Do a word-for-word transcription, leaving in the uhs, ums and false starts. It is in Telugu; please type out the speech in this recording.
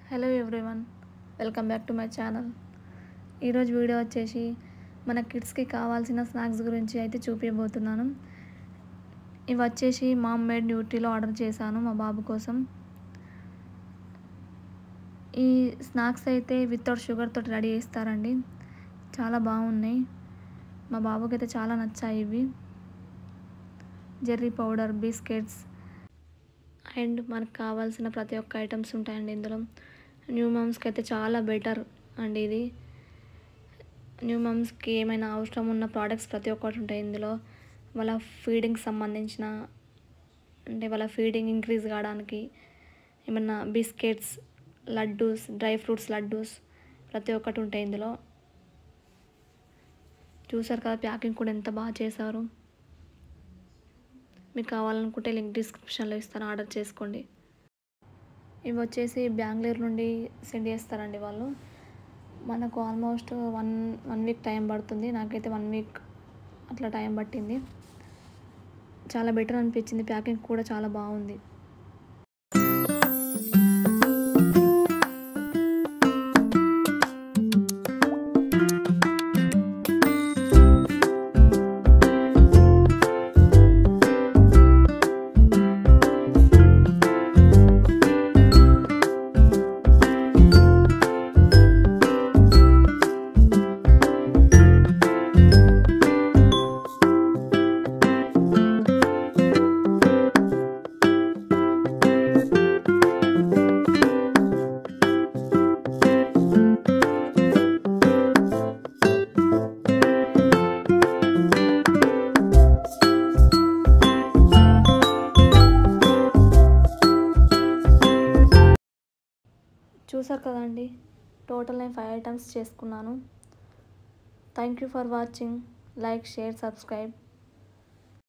Hello everyone, welcome back to my channel. ఈరోజు వీడియో వచ్చేసి మన కిడ్స్కి కావాల్సిన స్నాక్స్ గురించి అయితే చూపించబోతున్నాను. ఇవి వచ్చేసి మామ్ మేడ్ న్యూట్రీలో ఆర్డర్ చేశాను మా బాబు కోసం. ఈ స్నాక్స్ అయితే వితౌట్ షుగర్ తోటి రెడీ చేస్తారండి. చాలా బాగున్నాయి, మా బాబుకి అయితే చాలా నచ్చాయి. ఇవి జెర్రీ పౌడర్, బిస్కెట్స్ అండ్ మనకు కావాల్సిన ప్రతి ఒక్క ఐటమ్స్ ఉంటాయండి ఇందులో. న్యూ మమ్స్కి అయితే చాలా బెటర్ అండి ఇది. న్యూ మమ్స్కి ఏమైనా అవసరం ఉన్న ప్రోడక్ట్స్ ప్రతి ఒక్కటి ఉంటాయి ఇందులో. వాళ్ళ ఫీడింగ్కి సంబంధించిన అంటే వాళ్ళ ఫీడింగ్ ఇంక్రీజ్ కావడానికి ఏమన్నా biscuits, laddoos, dry fruits laddoos ప్రతి ఒక్కటి ఉంటాయి ఇందులో. చూసారు కదా, ప్యాకింగ్ కూడా ఎంత బాగా చేశారు. మీకు కావాలనుకుంటే లింక్ డిస్క్రిప్షన్లో ఇస్తాను, ఆర్డర్ చేసుకోండి. ఇవి వచ్చేసి బెంగళూరు నుండి సెండ్ చేస్తారండి వాళ్ళు. మనకు almost one one week time పడుతుంది. నాకైతే వన్ వీక్ అట్లా టైం పట్టింది. చాలా బెటర్ అనిపించింది, ప్యాకింగ్ కూడా చాలా బాగుంది. చూసారు కదండి, టోటల్ నేను ఫైవ్ ఐటమ్స్ చేసుకున్నాను. Thank you for watching. Like, share, subscribe.